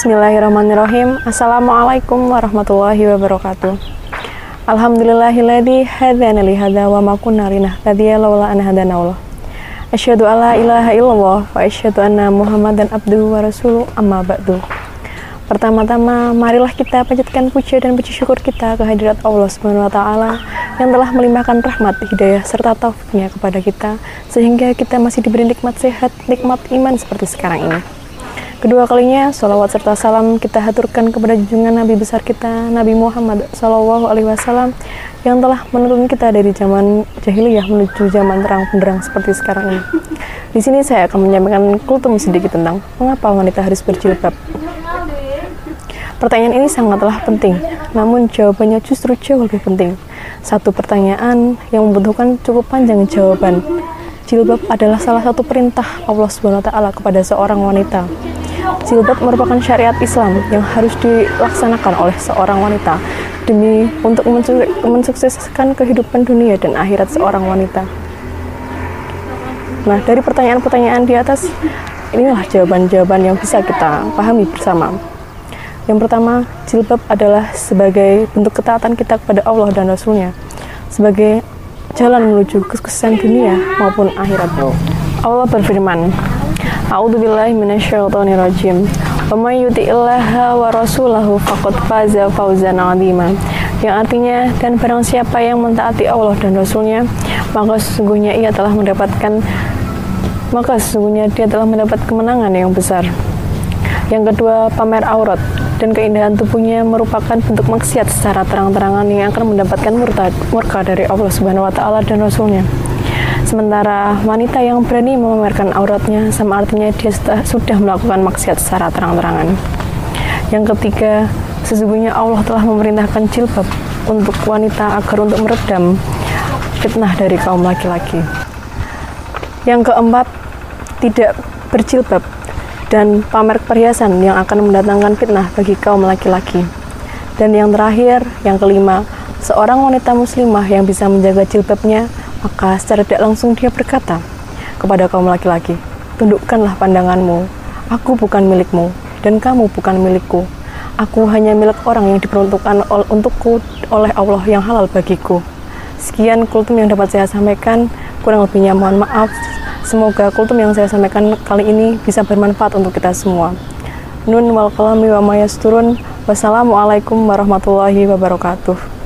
Bismillahirrahmanirrahim. Assalamualaikum warahmatullahi wabarakatuh. Alhamdulillahilladzi hadana li hadza wa ma kunna linahtadiya laula an hadana Allah. Asyhadu alla ilaha illallah wa asyhadu anna Muhammadan abduhu wa rasuluh, amma ba'du. Pertama-tama, marilah kita panjatkan puja dan puji syukur kita ke hadirat Allah Subhanahu wa taala yang telah melimpahkan rahmat, hidayah serta taufiknya kepada kita sehingga kita masih diberi nikmat sehat, nikmat iman seperti sekarang ini. Kedua kalinya, sholawat serta salam kita haturkan kepada junjungan Nabi besar kita, Nabi Muhammad SAW, yang telah menuntun kita dari zaman jahiliyah menuju zaman terang benderang seperti sekarang ini. Di sini saya akan menyampaikan kultum sedikit tentang mengapa wanita harus berjilbab. Pertanyaan ini sangatlah penting, namun jawabannya justru jauh lebih penting. Satu pertanyaan yang membutuhkan cukup panjang jawaban. Jilbab adalah salah satu perintah Allah Subhanahu wa taala kepada seorang wanita. Jilbab merupakan syariat Islam yang harus dilaksanakan oleh seorang wanita demi untuk mensukseskan kehidupan dunia dan akhirat seorang wanita. Nah, dari pertanyaan-pertanyaan di atas, inilah jawaban-jawaban yang bisa kita pahami bersama. Yang pertama, jilbab adalah sebagai bentuk ketaatan kita kepada Allah dan Rasul-Nya, sebagai jalan menuju kesuksesan dunia maupun akhirat. Allah berfirman, A'udzubillahi minasyaitonirrajim. Wa may yuti'illaha wa rasulahu faqad faza fawzan 'azima. Yang artinya, dan barang siapa yang mentaati Allah dan Rasul-Nya, maka sesungguhnya dia telah mendapat kemenangan yang besar. Yang kedua, pamer aurat dan keindahan tubuhnya merupakan bentuk maksiat secara terang-terangan yang akan mendapatkan murka dari Allah Subhanahu wa taala dan Rasul-Nya. Sementara wanita yang berani memamerkan auratnya sama artinya dia sudah melakukan maksiat secara terang-terangan. Yang ketiga, sesungguhnya Allah telah memerintahkan jilbab untuk wanita agar untuk meredam fitnah dari kaum laki-laki. Yang keempat, tidak berjilbab dan pamer perhiasan yang akan mendatangkan fitnah bagi kaum laki-laki. Dan yang terakhir, yang kelima, seorang wanita muslimah yang bisa menjaga jilbabnya, maka secara tidak langsung dia berkata kepada kaum laki-laki, tundukkanlah pandanganmu, aku bukan milikmu, dan kamu bukan milikku. Aku hanya milik orang yang diperuntukkan untukku oleh Allah yang halal bagiku. Sekian kultum yang dapat saya sampaikan, kurang lebihnya mohon maaf. Semoga kultum yang saya sampaikan kali ini bisa bermanfaat untuk kita semua. Nun wal qalami wa ma yasturun. Wassalamualaikum warahmatullahi wabarakatuh.